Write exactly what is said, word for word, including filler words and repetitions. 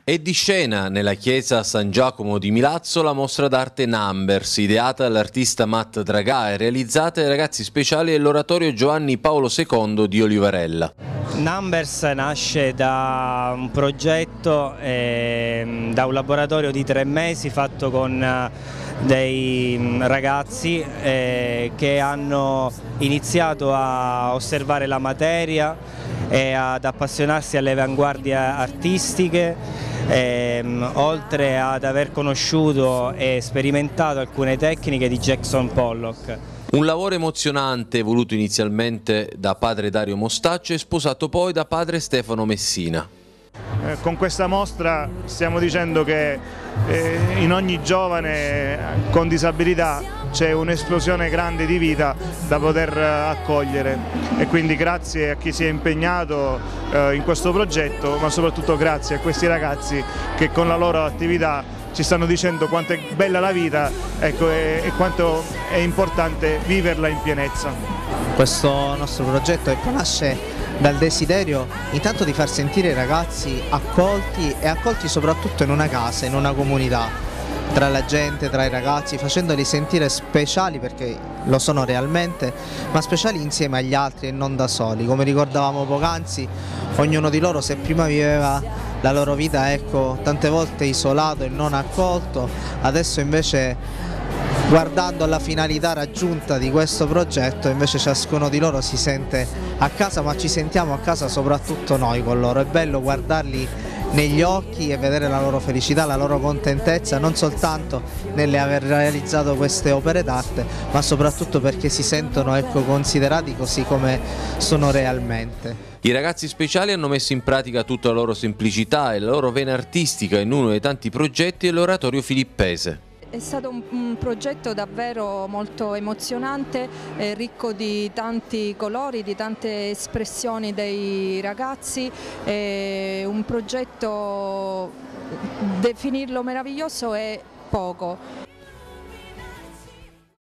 È di scena nella chiesa San Giacomo di Milazzo la mostra d'arte Numbers, ideata dall'artista Matt Dragà e realizzata dai ragazzi speciali dell'oratorio Giovanni Paolo secondo di Olivarella. Numbers nasce da un progetto, eh, da un laboratorio di tre mesi fatto con eh, dei ragazzi eh, che hanno iniziato a osservare la materia e ad appassionarsi alle avanguardie artistiche. Ehm, oltre ad aver conosciuto e sperimentato alcune tecniche di Jackson Pollock. Un lavoro emozionante voluto inizialmente da padre Dario Mostaccio e sposato poi da padre Stefano Messina. Eh, con questa mostra stiamo dicendo che eh, in ogni giovane con disabilità c'è un'esplosione grande di vita da poter accogliere e quindi grazie a chi si è impegnato eh, in questo progetto, ma soprattutto grazie a questi ragazzi che con la loro attività ci stanno dicendo quanto è bella la vita, ecco, e, e quanto è importante viverla in pienezza. Questo nostro progetto ecco, nasce dal desiderio intanto di far sentire i ragazzi accolti e accolti soprattutto in una casa, in una comunità, tra la gente, tra i ragazzi, facendoli sentire speciali perché lo sono realmente, ma speciali insieme agli altri e non da soli. Come ricordavamo poc'anzi, ognuno di loro se prima viveva la loro vita ecco, tante volte isolato e non accolto, adesso invece guardando alla finalità raggiunta di questo progetto invece ciascuno di loro si sente a casa, ma ci sentiamo a casa soprattutto noi con loro. È bello guardarli negli occhi e vedere la loro felicità, la loro contentezza, non soltanto nell'aver realizzato queste opere d'arte, ma soprattutto perché si sentono ecco, considerati così come sono realmente. I ragazzi speciali hanno messo in pratica tutta la loro semplicità e la loro vena artistica in uno dei tanti progetti dell'oratorio filippese. È stato un, un progetto davvero molto emozionante, eh, ricco di tanti colori, di tante espressioni dei ragazzi, eh, un progetto, definirlo meraviglioso è poco.